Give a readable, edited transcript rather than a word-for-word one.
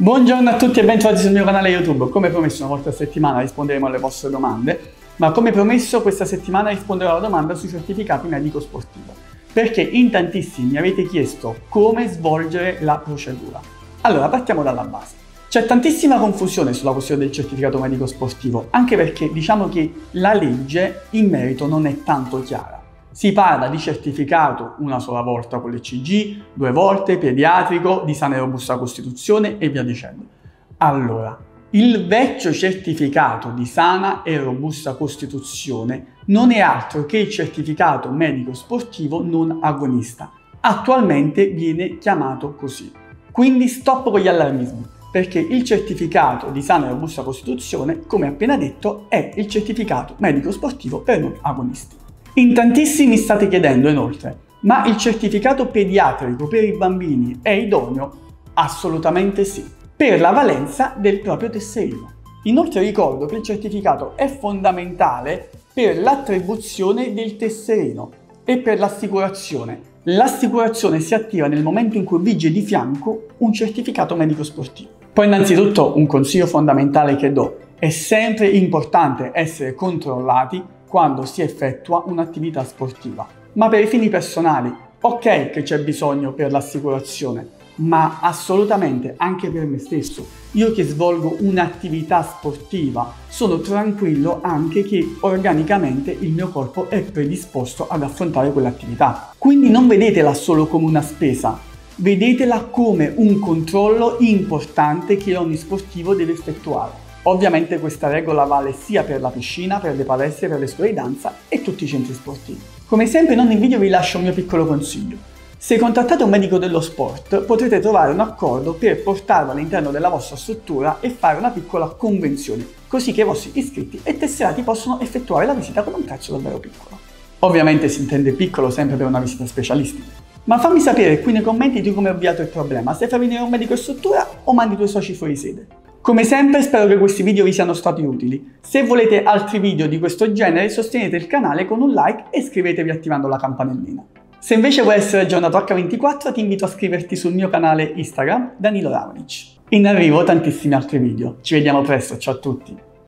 Buongiorno a tutti e bentrovati sul mio canale YouTube. Come promesso, una volta a settimana risponderemo alle vostre domande, ma come promesso questa settimana risponderò alla domanda sui certificati medico-sportivo, perché in tantissimi mi avete chiesto come svolgere la procedura. Allora, partiamo dalla base. C'è tantissima confusione sulla questione del certificato medico-sportivo, anche perché diciamo che la legge in merito non è tanto chiara. Si parla di certificato una sola volta con l'ECG, 2 volte, pediatrico, di sana e robusta costituzione e via dicendo. Allora, il vecchio certificato di sana e robusta costituzione non è altro che il certificato medico-sportivo non agonista. Attualmente viene chiamato così. Quindi stop con gli allarmismi, perché il certificato di sana e robusta costituzione, come appena detto, è il certificato medico-sportivo per non agonisti. In tantissimi state chiedendo inoltre, ma il certificato pediatrico per i bambini è idoneo? Assolutamente sì, per la valenza del proprio tesserino. Inoltre ricordo che il certificato è fondamentale per l'attribuzione del tesserino e per l'assicurazione. L'assicurazione si attiva nel momento in cui vige di fianco un certificato medico sportivo. Poi innanzitutto un consiglio fondamentale che do: è sempre importante essere controllati quando si effettua un'attività sportiva. Ma per i fini personali, ok che c'è bisogno per l'assicurazione, ma assolutamente anche per me stesso. Io che svolgo un'attività sportiva sono tranquillo anche che organicamente il mio corpo è predisposto ad affrontare quell'attività. Quindi non vedetela solo come una spesa, vedetela come un controllo importante che ogni sportivo deve effettuare. Ovviamente questa regola vale sia per la piscina, per le palestre, per le scuole di danza e tutti i centri sportivi. Come sempre in ogni video vi lascio un mio piccolo consiglio. Se contattate un medico dello sport potrete trovare un accordo per portarlo all'interno della vostra struttura e fare una piccola convenzione, così che i vostri iscritti e tesserati possono effettuare la visita con un prezzo davvero piccolo. Ovviamente si intende piccolo sempre per una visita specialistica. Ma fammi sapere qui nei commenti di come hai avviato il problema, se fai venire un medico in struttura o mandi i tuoi soci fuori sede. Come sempre spero che questi video vi siano stati utili. Se volete altri video di questo genere sostenete il canale con un like e iscrivetevi attivando la campanellina. Se invece vuoi essere aggiornato H24 ti invito a iscriverti sul mio canale Instagram Danilo Raonic. In arrivo tantissimi altri video. Ci vediamo presto, ciao a tutti!